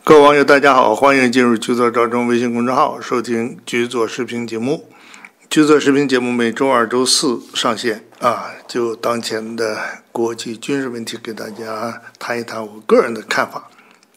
各位网友大家好，欢迎进入局座赵忠微信公众号收听局座视频节目。局座视频节目每周二、周四上线就当前的国际军事问题给大家谈一谈我个人的看法。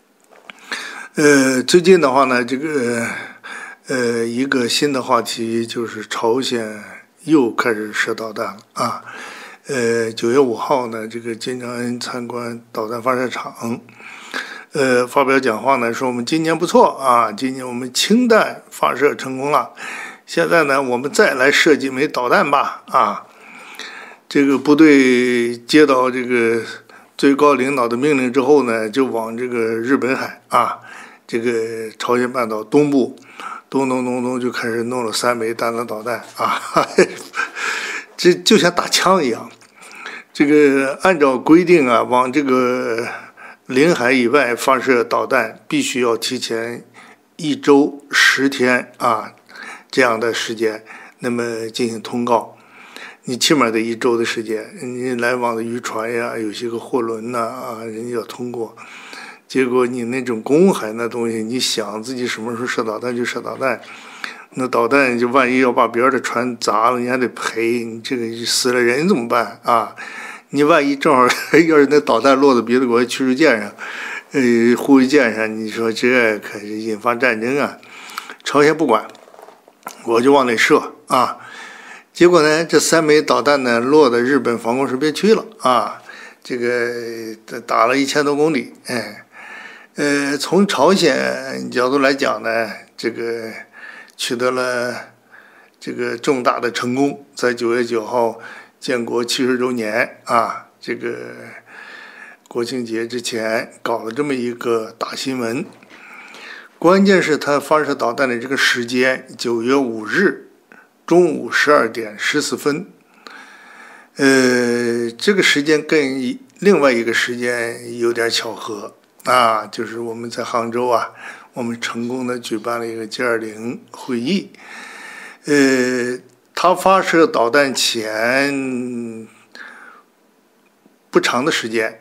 最近的话呢，一个新的话题就是朝鲜又开始射导弹了9月5号呢，金正恩参观导弹发射场，发表讲话呢，说我们今年不错今年我们氢弹发射成功了，现在呢我们再来射几枚导弹吧部队接到最高领导的命令之后呢，就往日本海朝鲜半岛东部咚就开始弄了3枚弹道导弹这就像打枪一样。按照规定往领海以外发射导弹必须要提前1周10天这样的时间，那么进行通告。你起码得1周的时间，你来往的渔船呀，有些个货轮人家要通过。结果你那种公海那东西，你想自己什么时候射导弹就射导弹，那导弹就万一要把别人的船砸了，你还得赔，你死了人怎么办你万一正好要是那导弹落到别的国家驱逐舰上、护卫舰上，你说这可是引发战争朝鲜不管，我就往那射结果呢，这3枚导弹呢落到日本防空识别区了打了1000多公里。从朝鲜角度来讲呢，取得了重大的成功，在9月9号建国70周年国庆节之前搞了这么一个大新闻。关键是他发射导弹的这个时间，9月5日中午12点14分。这个时间跟另外一个时间有点巧合就是我们在杭州我们成功的举办了一个 G20 会议。他发射导弹前不长的时间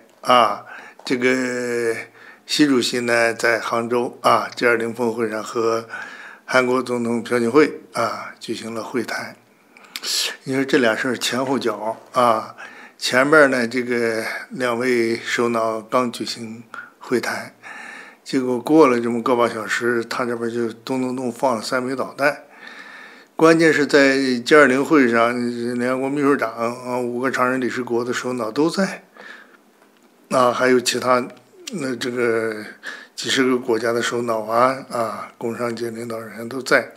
习主席呢在杭州G20 峰会上和韩国总统朴槿惠举行了会谈。你说这俩事儿前后脚前面呢2位首脑刚举行会谈，结果过了这么个把小时，他这边就咚放了3枚导弹。关键是在G20会上，联合国秘书长5个常任理事国的首脑都在还有其他几十个国家的首脑工商界领导人都在。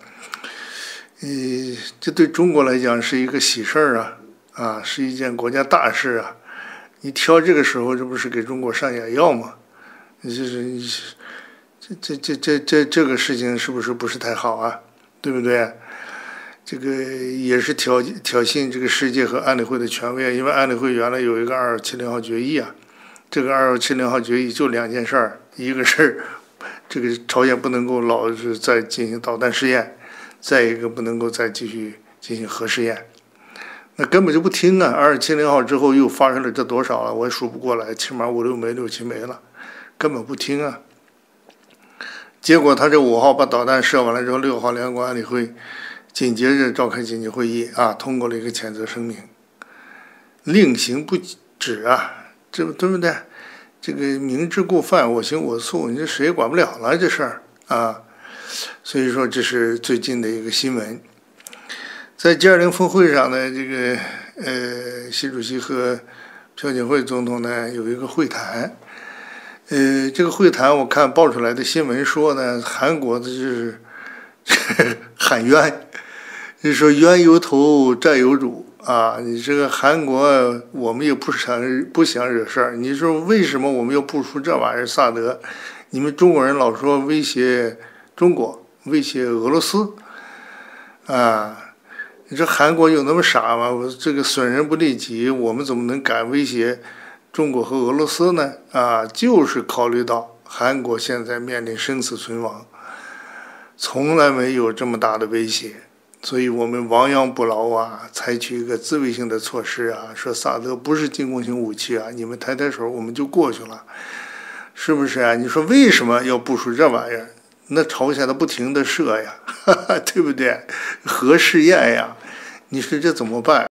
这对中国来讲是一个喜事儿是一件国家大事你挑这个时候，这不是给中国上眼药吗？这个事情是不是太好对不对？也是挑衅世界和安理会的权威，因为安理会原来有一个2270号决议这个2270号决议就2件事儿，一个是朝鲜不能够老是再进行导弹试验，再一个不能够再继续进行核试验。那根本就不听2270号之后又发生了这多少了，我也数不过来，起码5、6枚、6、7枚了，根本不听结果他这5号把导弹射完了之后，6号联合国安理会紧接着召开紧急会议通过了一个谴责声明，令行不止这对不对？明知故犯，我行我素，你这谁也管不了了这事儿所以说这是最近的一个新闻。在G20峰会上呢，习主席和朴槿惠总统呢有一个会谈。这个会谈我看爆出来的新闻说呢，韩国的就是喊冤，就是说冤有头债有主你韩国我们也不想惹事儿，你说为什么我们要部署这玩意儿萨德？你们中国人老说威胁中国，威胁俄罗斯你说韩国有那么傻吗？损人不利己，我们怎么能敢威胁中国和俄罗斯呢？就是考虑到韩国现在面临生死存亡，从来没有这么大的威胁，所以我们亡羊补牢采取一个自卫性的措施说萨德不是进攻型武器你们抬抬手我们就过去了。 是不是啊？你说为什么要部署这玩意儿？那朝鲜它不停的射呀，对不对？核试验呀，你说这怎么办？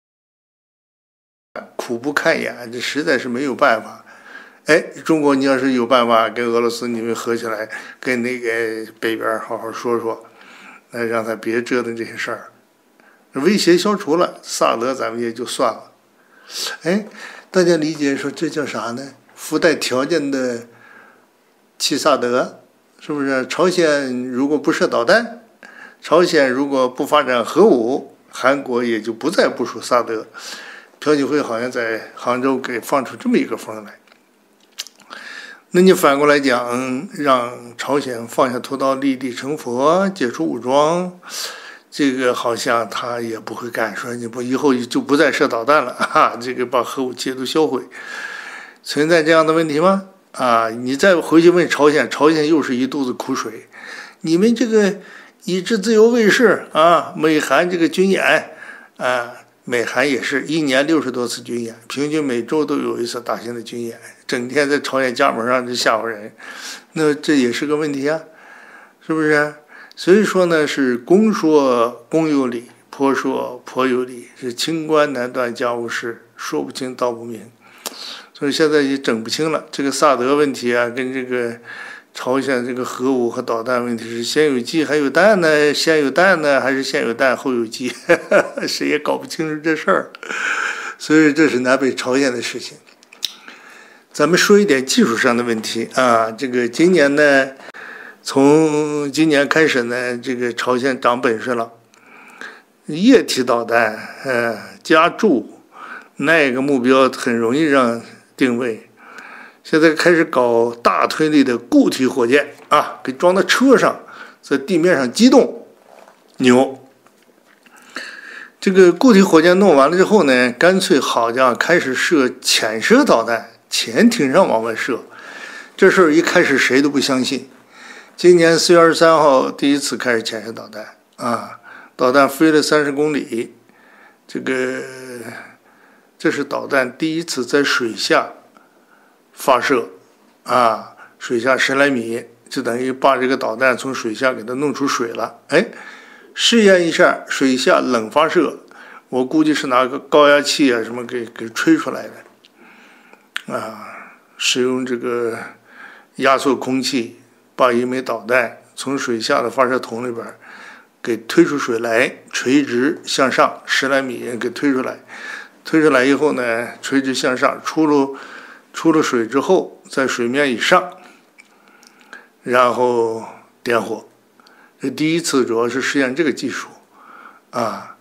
苦不堪言，这实在是没有办法。哎，中国你要是有办法跟俄罗斯你们合起来，跟那个北边好好说说，让他别折腾这些事儿，威胁消除了，萨德咱们也就算了。哎，大家理解说这叫啥呢？附带条件的弃萨德，是不是？朝鲜如果不射导弹，朝鲜如果不发展核武，韩国也就不再部署萨德。朴槿惠好像在杭州给放出这么一个风来。那你反过来讲，让朝鲜放下屠刀立地成佛，解除武装，这个好像他也不会干，说你不以后就不再射导弹了啊，这个把核武器都销毁，存在这样的问题吗？啊，你再回去问朝鲜，朝鲜又是一肚子苦水，你们这个以至自由卫士啊，美韩这个军演啊。美韩也是1年60多次军演，平均每周都有一次大型的军演，整天在朝鲜家门上就吓唬人，那这也是个问题啊，是不是？所以说呢，是公说公有理，婆说婆有理，是清官难断家务事，说不清道不明，所以现在也整不清了。这个萨德问题啊，跟这个朝鲜这个核武和导弹问题是先有鸡还有蛋呢？先有蛋呢，还是先有蛋后有鸡？谁也搞不清楚这事儿。所以这是南北朝鲜的事情。咱们说一点技术上的问题啊，这个今年呢，从今年开始呢，这个朝鲜长本事了，液体导弹，加注，那个目标很容易让定位。现在开始搞大推力的固体火箭啊，给装到车上，在地面上机动，牛。这个固体火箭弄完了之后呢，干脆好家伙开始射潜射导弹，潜艇上往外射。这事儿一开始谁都不相信。今年4月23号第一次开始潜射导弹啊，导弹飞了30公里，这是导弹第一次在水下发射啊，水下10来米，就等于把这个导弹从水下给它弄出水了。哎，试验一下水下冷发射，我估计是拿个高压器啊什么给吹出来的啊，使用这个压缩空气把一枚导弹从水下的发射筒里边给推出水来，垂直向上10来米给推出来，推出来以后呢，垂直向上出了水之后，在水面以上，然后点火。这第一次主要是实验这个技术啊。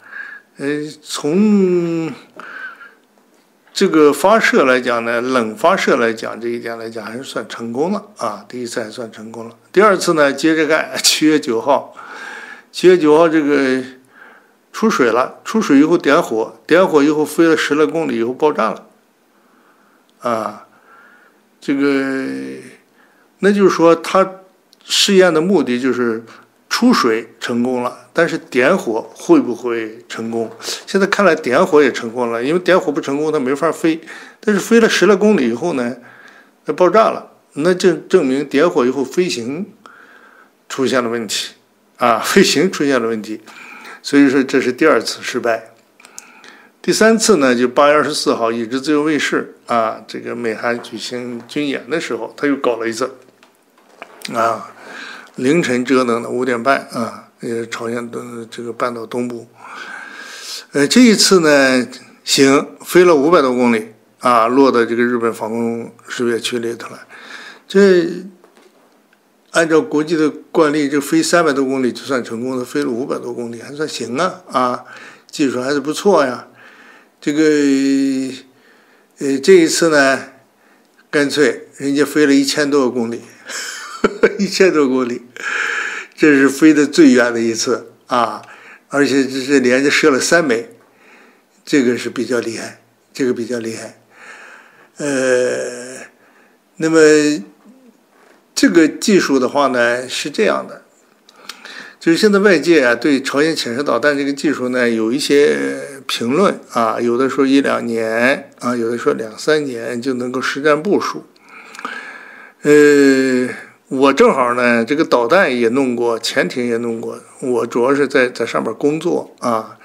从这个发射来讲呢，冷发射来讲，这一点来讲还是算成功了啊。第一次还算成功了。第二次呢，接着干，7月9号这个出水了，出水以后点火以后飞了10来公里以后爆炸了啊。这个，那就是说，他试验的目的就是出水成功了，但是点火会不会成功？现在看来点火也成功了，因为点火不成功，它没法飞。但是飞了10来公里以后呢，它爆炸了，那就证明点火以后飞行出现了问题啊，飞行出现了问题。所以说这是第二次失败。第三次呢，就8月24号，以至自由卫士啊，这个美韩举行军演的时候，他又搞了一次啊，凌晨折腾的5点半啊，朝鲜的这个半岛东部。这一次呢，行，飞了500多公里啊，落到这个日本防空识别区里头了。这按照国际的惯例，这飞300多公里就算成功的，飞了500多公里还算行啊，技术还是不错呀。这个这一次呢，干脆人家飞了1000多公里，1000多公里，这是飞得最远的一次啊！而且这是连着射了3枚，这个是比较厉害，这个比较厉害。那么这个技术的话呢，是这样的。就是现在外界啊对朝鲜潜射导弹这个技术呢有一些评论啊，有的说1-2年啊，有的说2-3年就能够实战部署。 我正好呢，这个导弹也弄过，潜艇也弄过。我主要是在上面工作啊，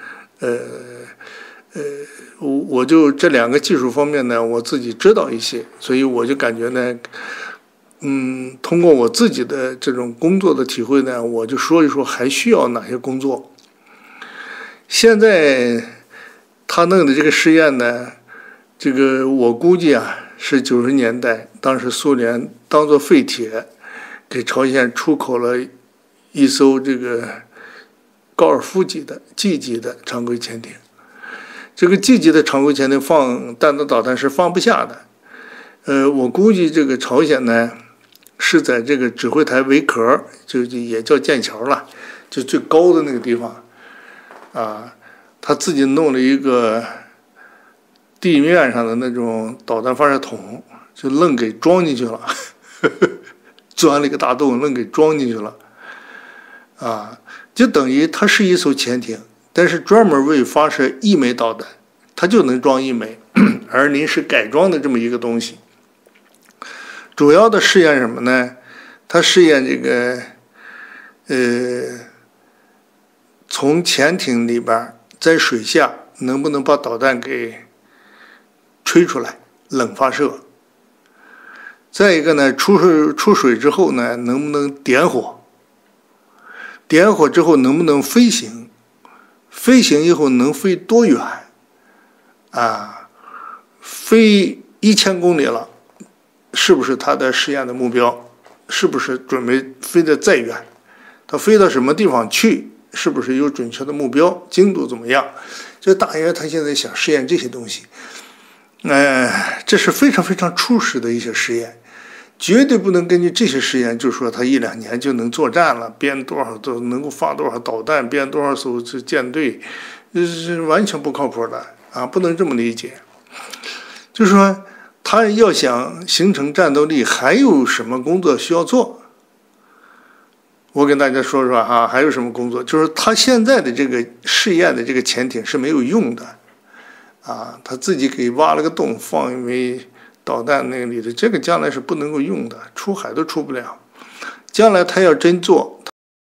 我就这两个技术方面呢，我自己知道一些，所以我就感觉呢，通过我自己的这种工作的体会呢，我就说一说还需要哪些工作。现在他弄的这个试验呢，这个我估计啊，是90年代，当时苏联当做废铁给朝鲜出口了一艘这个高尔夫级的 G 级的常规潜艇。这个 G 级的常规潜艇放弹道导弹是放不下的。我估计这个朝鲜呢是在这个指挥台围壳，就也叫剑桥了，就最高的那个地方啊，他自己弄了一个地面上的那种导弹发射筒，就愣给装进去了，钻了一个大洞，愣给装进去了，啊，就等于它是一艘潜艇，但是专门为发射1枚导弹，它就能装1枚，而您是改装的这么一个东西。主要的试验什么呢？它试验这个，从潜艇里边在水下能不能把导弹给吹出来，冷发射。再一个呢，出水之后呢，能不能点火？点火之后能不能飞行？飞行以后能飞多远？啊，飞1000公里了，是不是他的试验的目标？是不是准备飞得再远？他飞到什么地方去？是不是有准确的目标？精度怎么样？这大约他现在想试验这些东西。这是非常非常初始的一些实验，绝对不能根据这些实验就说他1、2年就能作战了，编多少都能够发多少导弹，编多少艘舰队，是完全不靠谱的啊！不能这么理解。就是说，他要想形成战斗力，还有什么工作需要做？我跟大家说说哈，还有什么工作？就是他现在的这个试验的这个潜艇是没有用的。啊，他自己给挖了个洞，放1枚导弹那个里头，这个将来是不能够用的，出海都出不了。将来他要真做，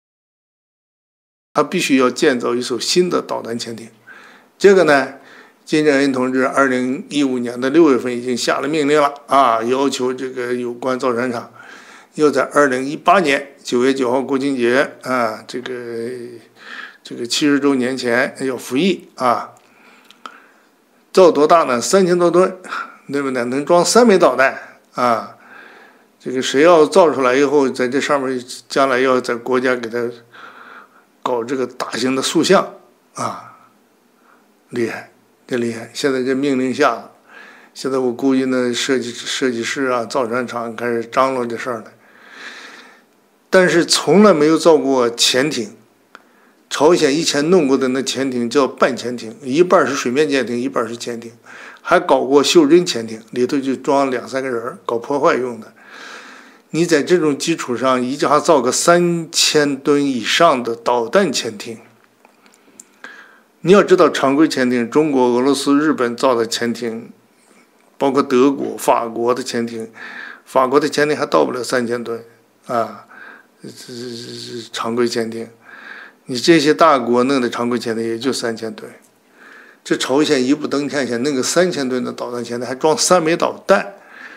他必须要建造一艘新的导弹潜艇。这个呢，金正恩同志2015年的6月份已经下了命令了啊，要求这个有关造船厂要在2018年9月9号国庆节啊，这个70周年前要服役啊。造多大呢？3000多吨，对不对？能装3枚导弹啊！这个谁要造出来以后，在这上面将来要在国家给他搞这个大型的塑像啊，厉害，这厉害！现在这命令下了，现在我估计呢，设计师啊，造船厂开始张罗这事儿了。但是从来没有造过潜艇。朝鲜以前弄过的那潜艇叫半潜艇，一半是水面潜艇，一半是潜艇，还搞过袖珍潜艇，里头就装2、3个人搞破坏用的。你在这种基础上一家造个3000吨以上的导弹潜艇，你要知道常规潜艇，中国、俄罗斯、日本造的潜艇，包括德国、法国的潜艇，法国的潜艇还到不了3000吨啊，这常规潜艇。你这些大国弄的常规潜艇也就3000吨，这朝鲜一步登天下弄个3000吨的导弹潜艇，还装3枚导弹，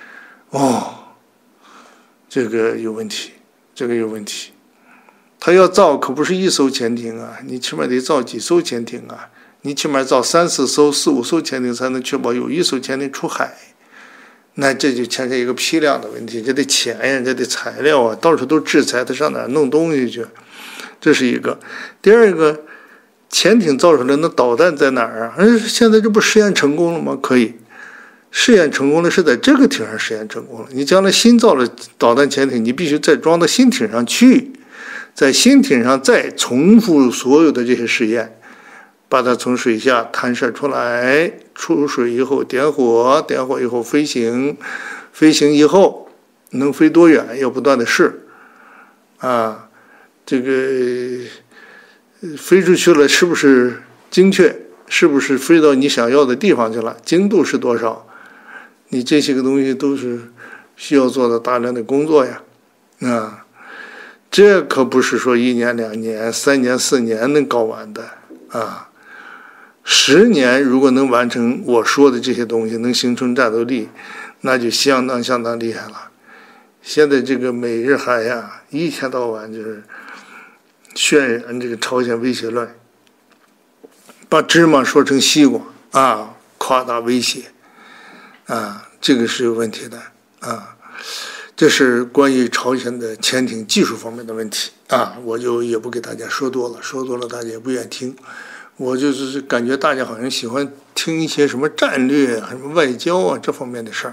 这个有问题，这个有问题。他要造可不是1艘潜艇啊，你起码得造几艘潜艇啊，你起码造3、4艘、4、5艘潜艇才能确保有1艘潜艇出海。那这就牵扯一个批量的问题，这得钱呀，这得材料啊，到处都制裁，他上哪儿弄东西去？这是一个。第二个，潜艇造出来那导弹在哪儿啊？现在这不实验成功了吗？可以，试验成功了，是在这个艇上实验成功了。你将来新造的导弹潜艇，你必须再装到新艇上去，在新艇上再重复所有的这些实验，把它从水下弹射出来，出水以后点火，点火以后飞行，飞行以后能飞多远要不断的试啊。这个飞出去了是不是精确？是不是飞到你想要的地方去了？精度是多少？你这些个东西都是需要做的大量的工作呀，啊，这可不是说1年2年3年4年能搞完的啊。10年如果能完成我说的这些东西，能形成战斗力，那就相当厉害了。现在这个美日韩呀，一天到晚就是渲染这个朝鲜威胁论，把芝麻说成西瓜啊，夸大威胁啊，这个是有问题的啊。这是关于朝鲜的潜艇技术方面的问题啊，我就也不给大家说多了，说多了大家也不愿听。我就是感觉大家好像喜欢听一些什么战略啊、什么外交啊这方面的事儿。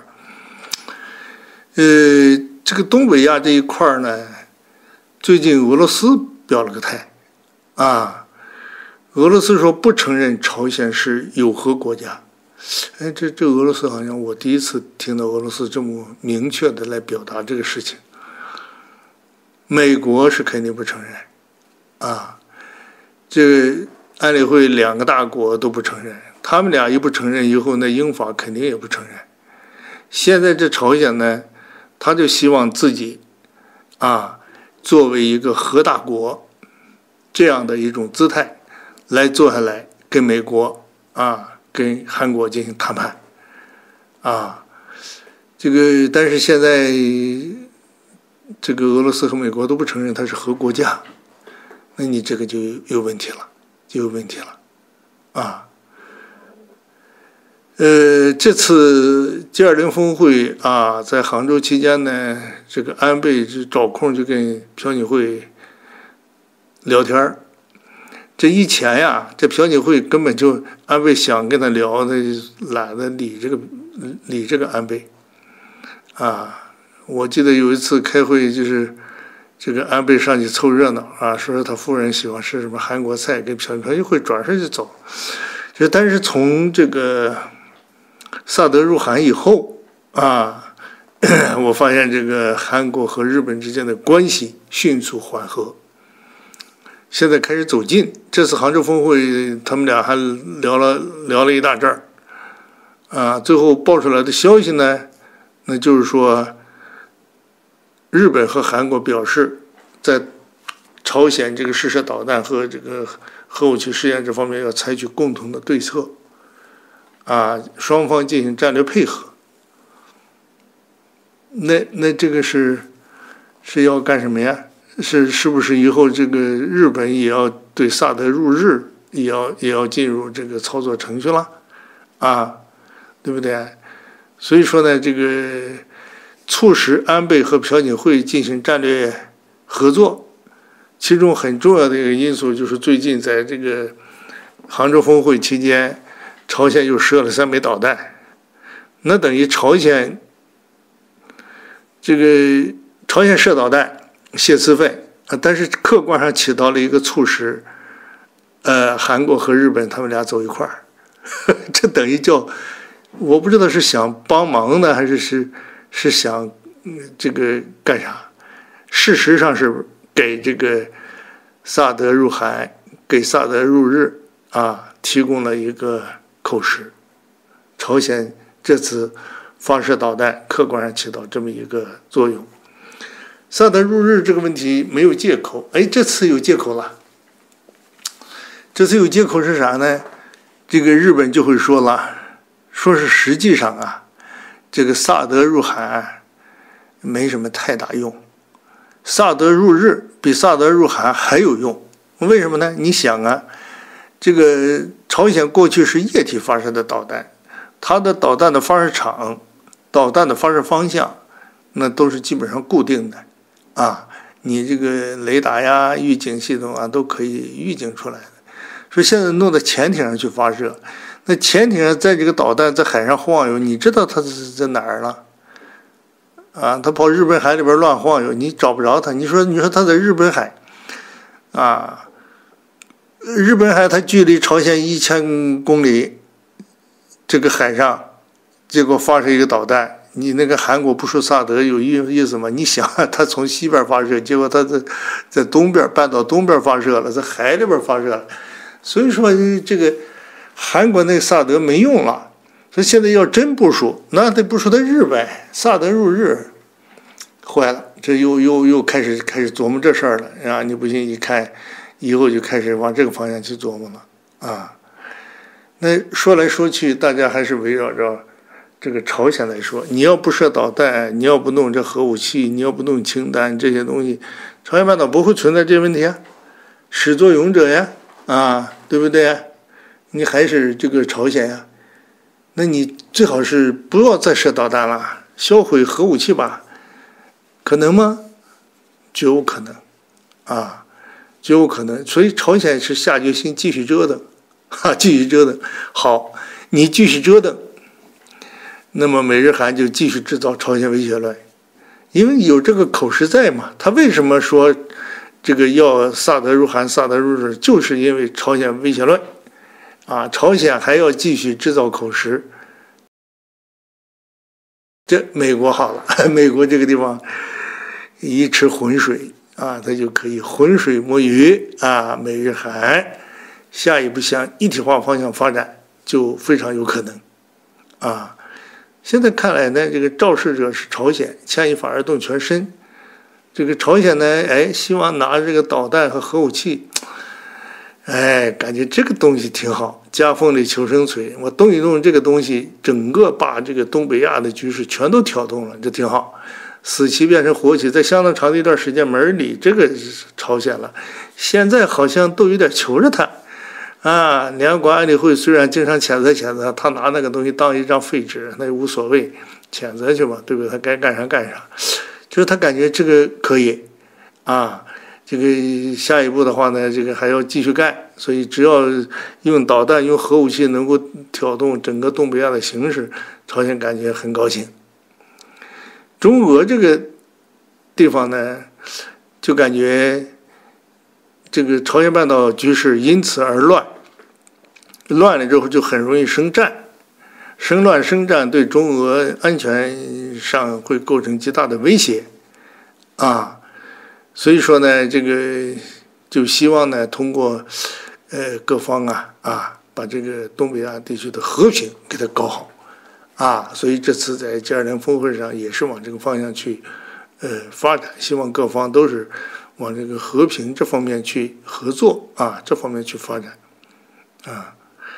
这个东北亚这一块呢，最近俄罗斯表了个态啊，俄罗斯说不承认朝鲜是有核国家。哎，这俄罗斯好像我第一次听到俄罗斯这么明确的来表达这个事情。美国是肯定不承认啊，这安理会2个大国都不承认，他们俩一不承认以后，那英法肯定也不承认。现在这朝鲜呢，他就希望自己啊作为一个核大国这样的一种姿态来坐下来跟美国啊跟韩国进行谈判啊。这个但是现在这个俄罗斯和美国都不承认它是核国家，那你这个就有问题了，啊。这次 G20 峰会啊，在杭州期间呢，这个安倍就找空就跟朴槿惠聊天。这以前呀，这朴槿惠根本就安倍想跟他聊，他懒得理这个安倍啊。我记得有一次开会，就是这个安倍上去凑热闹啊，说他夫人喜欢吃什么韩国菜，跟朴槿惠转身就走。但是从这个萨德入韩以后啊，我发现这个韩国和日本之间的关系迅速缓和，现在开始走近。这次杭州峰会，他们俩还聊了一大阵儿啊。最后爆出来的消息呢，那就是说，日本和韩国表示，在朝鲜这个试射导弹和这个核武器试验这方面要采取共同的对策啊，双方进行战略配合。那这个是要干什么呀？是不是以后这个日本也要对萨德入日也要进入这个操作程序了啊？对不对？所以说呢，这个促使安倍和朴槿惠进行战略合作，其中很重要的一个因素就是最近在这个杭州峰会期间，朝鲜又射了3枚导弹，那等于朝鲜射导弹泄资费啊，但是客观上起到了一个促使韩国和日本他们俩走一块儿，这等于叫我不知道是想帮忙呢，还是想这个干啥？事实上是给这个萨德入韩、给萨德入日啊提供了一个口实。朝鲜这次发射导弹，客观上起到这么一个作用。萨德入日这个问题没有借口，哎，这次有借口了。这次有借口是啥呢？这个日本就会说了，说是实际上啊，这个萨德入韩没什么太大用，萨德入日比萨德入韩还有用。为什么呢？你想啊，这个朝鲜过去是液体发射的导弹，它的导弹的发射场、导弹的发射方向，那都是基本上固定的啊，你这个雷达呀、预警系统啊都可以预警出来的。说现在弄到潜艇上去发射，那潜艇上在这个导弹在海上晃悠，你知道它是在哪儿了？啊，它跑日本海里边乱晃悠，你找不着它。你说它在日本海，啊，日本海它距离朝鲜1000公里，这个海上，结果发射一个导弹，你那个韩国不说萨德有意思吗？你想，它从西边发射，结果它在东边半岛东边发射了，在海里边发射了，所以说这个韩国那个萨德没用了。所以现在要真部署，那得部署在日本，萨德入日， 坏了，这又开始琢磨这事儿了啊！你不信，一看，以后就开始往这个方向去琢磨了啊。那说来说去，大家还是围绕着这个朝鲜来说，你要不射导弹，你要不弄这核武器，你要不弄氢弹这些东西，朝鲜半岛不会存在这些问题啊，始作俑者呀，啊，对不对？你还是这个朝鲜呀，那你最好是不要再射导弹了，销毁核武器吧，可能吗？绝无可能，啊，绝无可能。所以朝鲜是下决心继续折腾，继续折腾。好，你继续折腾，那么美日韩就继续制造朝鲜威胁论，因为有这个口实在嘛。他为什么说这个要萨德入韩、萨德入日，就是因为朝鲜威胁论啊，朝鲜还要继续制造口实。这美国好了，美国这个地方一池浑水啊，它就可以浑水摸鱼啊。美日韩下一步向一体化方向发展就非常有可能啊。现在看来呢，这个肇事者是朝鲜，牵一发而动全身。这个朝鲜呢，希望拿这个导弹和核武器，感觉这个东西挺好，夹缝里求生存。我动一动这个东西，整个把这个东北亚的局势全都挑动了，这挺好。死棋变成活棋，在相当长的一段时间没人理这个朝鲜了。现在好像都有点求着他啊。联合国安理会虽然经常谴责他拿那个东西当一张废纸，那也无所谓，谴责去吧，对不对？他该干啥干啥。就是他感觉这个可以啊。这个下一步的话呢，这个还要继续干，所以只要用导弹、用核武器能够挑动整个东北亚的形势，朝鲜感觉很高兴。中俄这个地方呢，就感觉这个朝鲜半岛局势因此而乱，乱了之后就很容易生战，生乱生战对中俄安全上会构成极大的威胁啊。所以说呢，这个就希望呢，通过各方把这个东北亚地区的和平给它搞好啊。所以这次在G20峰会上也是往这个方向去发展，希望各方都是往这个和平这方面去合作啊，这方面去发展啊。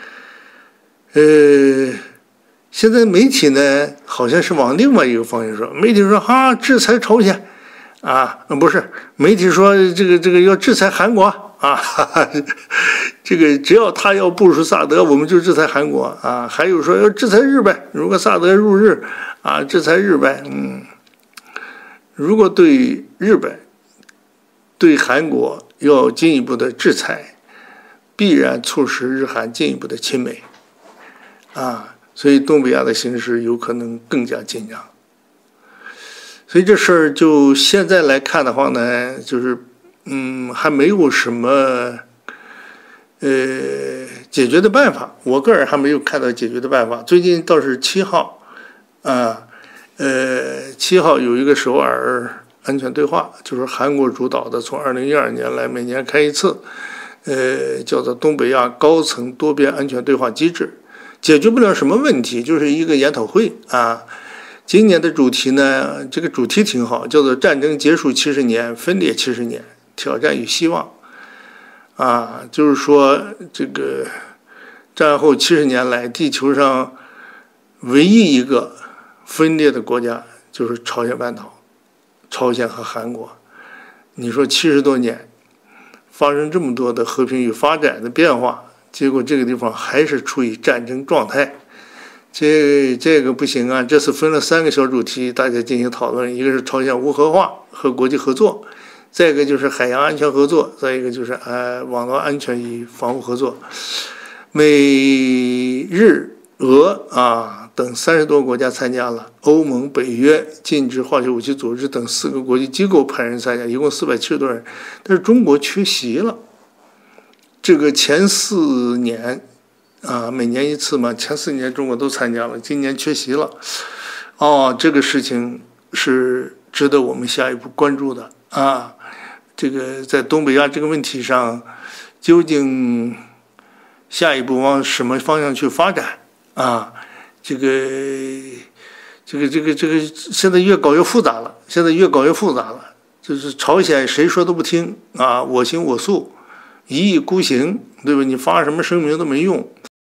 现在媒体呢好像是往另外一个方向说，媒体说制裁朝鲜。不是，媒体说这个要制裁韩国啊，这个只要他要部署萨德，我们就制裁韩国啊。还有说要制裁日本，如果萨德入日啊，制裁日本。如果对日本、对韩国要进一步的制裁，必然促使日韩进一步的亲美啊，所以东北亚的形势有可能更加紧张。所以这事儿就现在来看的话呢，就是还没有什么解决的办法。我个人还没有看到解决的办法。最近倒是7号7号有一个首尔安全对话，就是韩国主导的，从2012年来每年开一次，叫做东北亚高层多边安全对话机制，解决不了什么问题，就是一个研讨会啊。今年的主题呢，这个主题挺好，叫做战争结束70年，分裂70年，挑战与希望啊。就是说这个战后70年来，地球上唯一一个分裂的国家就是朝鲜半岛，朝鲜和韩国。你说70多年发生这么多的和平与发展的变化，结果这个地方还是处于战争状态。这个不行啊！这次分了3个小主题，大家进行讨论。一个是朝鲜无核化和国际合作，再一个就是海洋安全合作，再一个就是网络安全与防务合作。美日俄等30多个国家参加了，欧盟、北约、禁止化学武器组织等4个国际机构派人参加，一共470多人。但是中国缺席了。这个前4年。每年一次嘛，前4年中国都参加了，今年缺席了。这个事情是值得我们下一步关注的啊。这个在东北亚这个问题上，究竟下一步往什么方向去发展啊？这现在越搞越复杂了，就是朝鲜谁说都不听啊，我行我素，一意孤行，对吧？你发什么声明都没用。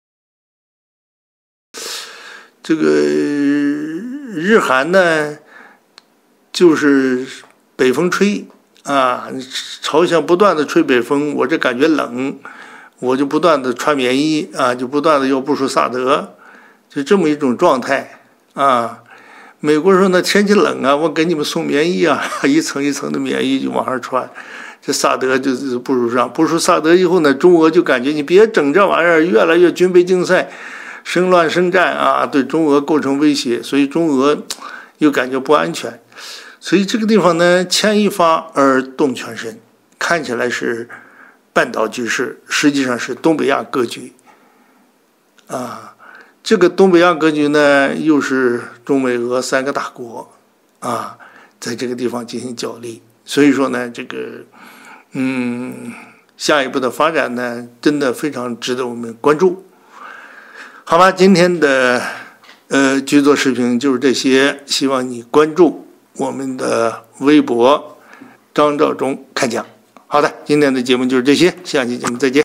这个日韩呢，就是北风吹啊，朝鲜不断的吹北风，我这感觉冷，我就不断的穿棉衣啊，就不断的要部署萨德，就这么一种状态啊。美国说呢，天气冷啊，我给你们送棉衣啊，一层一层的棉衣就往上穿。这萨德就部署上，部署萨德以后呢，中俄就感觉你别整这玩意儿，越来越军备竞赛，生乱生战啊，对中俄构成威胁，所以中俄又感觉不安全。所以这个地方呢，牵一发而动全身，看起来是半岛局势，实际上是东北亚格局啊。这个东北亚格局呢，又是中美俄三个大国啊，在这个地方进行角力。所以说呢，这个下一步的发展呢，真的非常值得我们关注。好吧，今天的剧作视频就是这些，希望你关注我们的微博张召忠看讲。好的，今天的节目就是这些，下期节目再见。